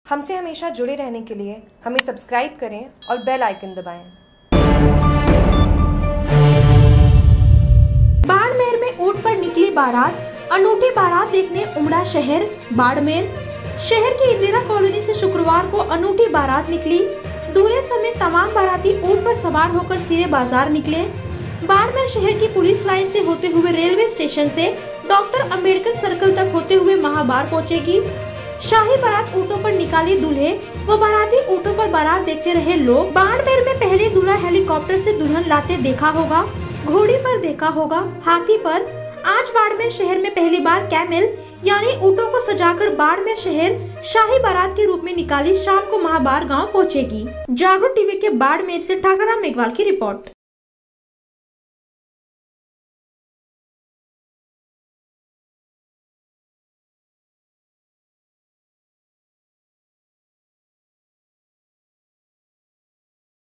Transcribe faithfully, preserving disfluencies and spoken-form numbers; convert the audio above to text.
हमसे हमेशा जुड़े रहने के लिए हमें सब्सक्राइब करें और बेल आइकन दबाएं। बाड़मेर में ऊंट पर निकली बारात, अनूठी बारात देखने उमड़ा शहर। बाड़मेर शहर की इंदिरा कॉलोनी से शुक्रवार को अनूठी बारात निकली। दूल्हे समेत तमाम बाराती ऊंट पर सवार होकर सीरे बाजार निकले। बाड़मेर शहर की पुलिस लाइन से होते हुए रेलवे स्टेशन से डॉक्टर अंबेडकर सर्कल तक होते हुए महाबार पहुंचेगी। शाही बारात ऊंटों पर निकाली दूल्हे व बाराती ऊंटों पर बारात देखते रहे लोग। बाड़मेर में पहले दूल्हा हेलीकॉप्टर से दुल्हन लाते देखा होगा, घोड़ी पर देखा होगा, हाथी पर। आज बाड़मेर शहर में पहली बार कैमल यानी ऊंटों को सजाकर बाड़मेर शहर शाही बारात के रूप में निकाली शाम को महाबार गांव पहुंचेगी। जागरूक टीवी के बाड़मेर से ठाकराम मेघवाल की रिपोर्ट।